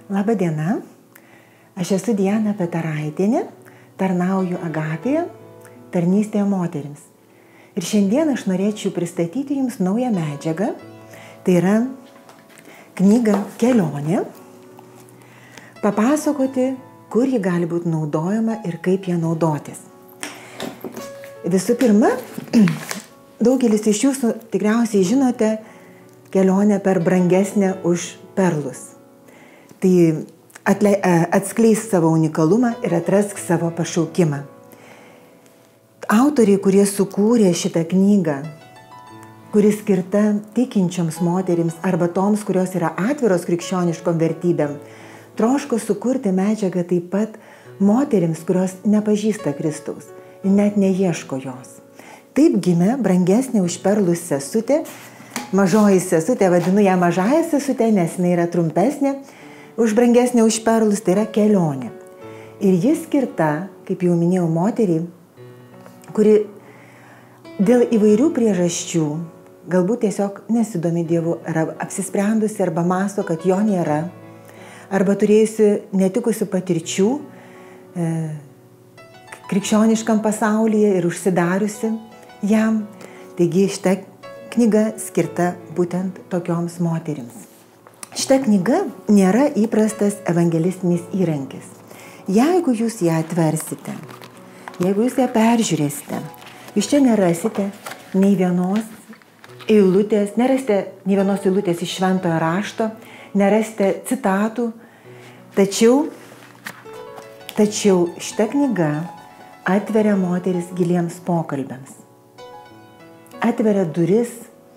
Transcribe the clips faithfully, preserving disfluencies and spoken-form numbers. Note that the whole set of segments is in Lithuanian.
Labą dieną, aš esu Diana Petaraitienė, tarnauju Agapėje, tarnystėje moterims. Ir šiandien aš norėčiau pristatyti jums naują medžiagą, tai yra knyga Kelionė, papasakoti, kur ji gali būti naudojama ir kaip ją naudotis. Visų pirma, daugelis iš jūsų tikriausiai žinote kelionę per brangesnę už perlus. Tai atle, atskleisk savo unikalumą ir atrask savo pašaukimą. Autoriai, kurie sukūrė šitą knygą, kuri skirta tikinčioms moterims arba toms, kurios yra atviros krikščioniškom vertybėm, troško sukurti medžiagą taip pat moterims, kurios nepažįsta Kristaus ir net neieško jos. Taip gimė brangesnė už perlus sesutė, mažoji sesutė, vadinu ją mažąją sesutę, nes jinai yra trumpesnė, už brangesnė už perlus, tai yra Kelionė. Ir ji skirta, kaip jau minėjau, moteriai, kuri dėl įvairių priežasčių, galbūt tiesiog nesidomi Dievu, ar apsisprendusi, arba masto, kad jo nėra, arba turėjusi netikusių patirčių e, krikščioniškam pasaulyje ir užsidariusi jam. Taigi šita knyga skirta būtent tokioms moterims. Šita knyga nėra įprastas evangelistinis įrankis. Jeigu jūs ją atversite, jeigu jūs ją peržiūrėsite, jūs čia nerasite nei vienos eilutės, nerasite nei vienos eilutės iš šventojo rašto, nerasite citatų, tačiau, tačiau šita knyga atveria moteris giliems pokalbiams. Atveria duris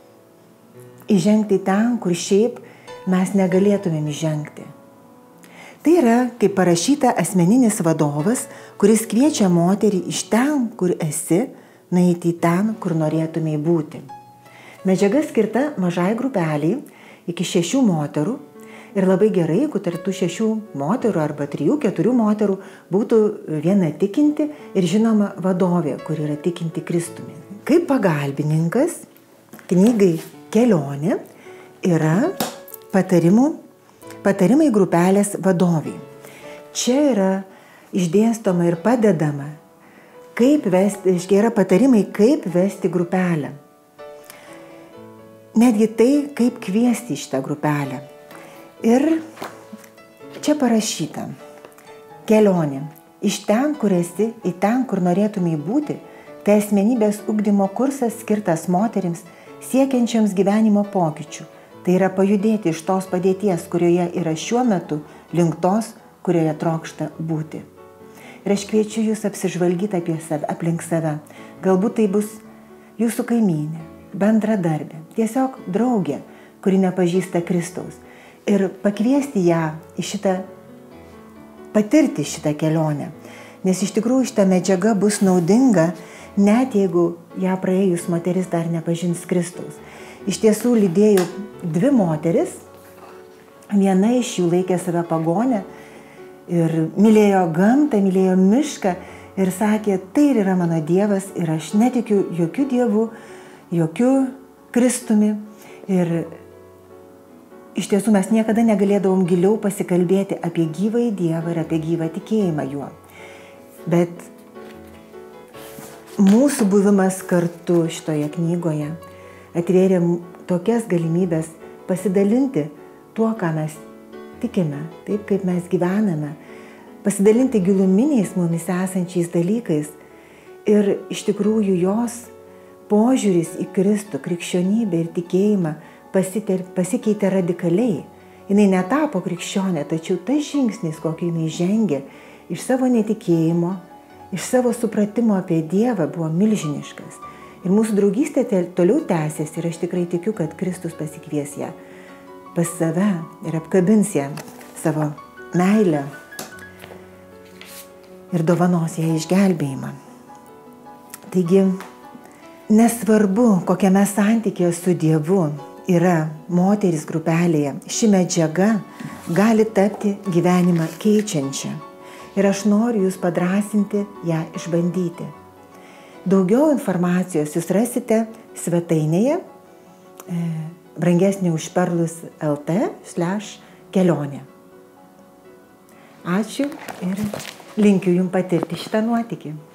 įžengti ten, kur šiaip mes negalėtumėm įžengti. Tai yra, kaip parašyta, asmeninis vadovas, kuris kviečia moterį iš ten, kur esi, nueiti į ten, kur norėtumei būti. Medžiaga skirta mažai grupeliai iki šešių moterų ir labai gerai, jeigu tarp tų šešių moterų arba trijų, keturių moterų būtų viena tikinti ir žinoma vadovė, kur yra tikinti Kristumi. Kaip pagalbininkas knygai Kelionė yra Patarimų, patarimai grupelės vadoviai. Čia yra išdėstoma ir padedama, kaip vesti, yra patarimai, kaip vesti grupelę. Netgi tai, kaip kviesti šitą grupelę. Ir čia parašyta, Kelionė. Iš ten, kur esi, į ten, kur norėtumei būti, tai asmenybės ugdymo kursas skirtas moterims siekiančiams gyvenimo pokyčių. Tai yra pajudėti iš tos padėties, kurioje yra šiuo metu, link tos, kurioje trokšta būti. Ir aš kviečiu jūs apsižvalgyti apie save, aplink save. Galbūt tai bus jūsų kaimynė, bendradarbė, tiesiog draugė, kuri nepažįsta Kristaus. Ir pakviesti ją į šitą, patirti šitą kelionę. Nes iš tikrųjų šita medžiaga bus naudinga, net jeigu ją praėjus moteris dar nepažins Kristaus. Iš tiesų lydėjau dvi moteris, viena iš jų laikė save pagonę ir mylėjo gamtą, mylėjo mišką ir sakė, tai yra mano Dievas ir aš netikiu jokių dievų, jokių Kristumi. Ir iš tiesų mes niekada negalėdavom giliau pasikalbėti apie gyvąjį Dievą ir apie gyvą tikėjimą juo. Bet mūsų buvimas kartu šitoje knygoje atvėrė tokias galimybės pasidalinti tuo, ką mes tikime, taip kaip mes gyvename, pasidalinti giluminiais mumis esančiais dalykais. Ir iš tikrųjų jos požiūris į Kristų, krikščionybę ir tikėjimą pasiter, pasikeitė radikaliai. Jinai netapo krikščionė, tačiau tas žingsnis, kokį jinai žengė iš savo netikėjimo, iš savo supratimo apie Dievą, buvo milžiniškas. Ir mūsų draugystė toliau tęsėsi ir aš tikrai tikiu, kad Kristus pasikvies ją pas save ir apkabins ją savo meilę ir dovanos ją išgelbėjimą. Taigi, nesvarbu, kokiame santykėje su Dievu yra moteris grupelėje, ši medžiaga gali tapti gyvenimą keičiančią. Ir aš noriu jūs padrąsinti ją išbandyti. Daugiau informacijos jūs rasite svetainėje brangesnė už perlus lt slash kelionė. Ačiū ir linkiu jums patirti šitą nuotykį.